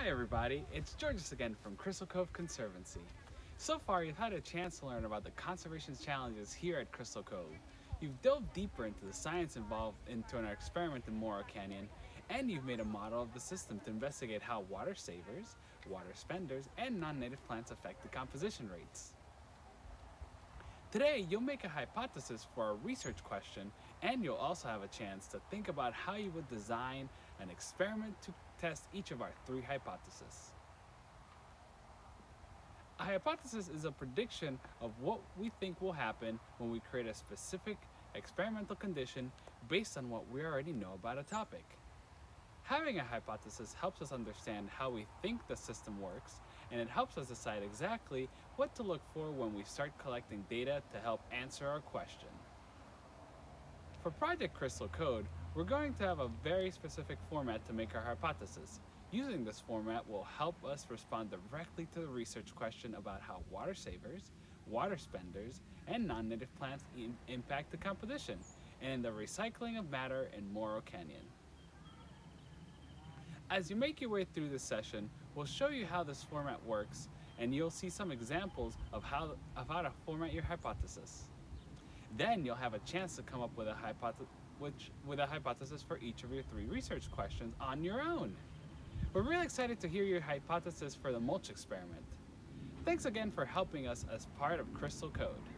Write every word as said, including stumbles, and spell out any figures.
Hi everybody, it's Georges again from Crystal Cove Conservancy. So far you've had a chance to learn about the conservation challenges here at Crystal Cove. You've delved deeper into the science involved into an experiment in Morrow Canyon, and you've made a model of the system to investigate how water savers, water spenders, and non-native plants affect decomposition rates. Today, you'll make a hypothesis for a research question, and you'll also have a chance to think about how you would design an experiment to test each of our three hypotheses. A hypothesis is a prediction of what we think will happen when we create a specific experimental condition based on what we already know about a topic. Having a hypothesis helps us understand how we think the system works, and it helps us decide exactly what to look for when we start collecting data to help answer our question. For Project Crystal Code, we're going to have a very specific format to make our hypothesis. Using this format will help us respond directly to the research question about how water savers, water spenders, and non-native plants impact the composition and the recycling of matter in Morrow Canyon. As you make your way through this session, we'll show you how this format works, and you'll see some examples of how, of how to format your hypothesis. Then you'll have a chance to come up with a, hypothesis, which, with a hypothesis for each of your three research questions on your own. We're really excited to hear your hypothesis for the mulch experiment. Thanks again for helping us as part of Crystal Code.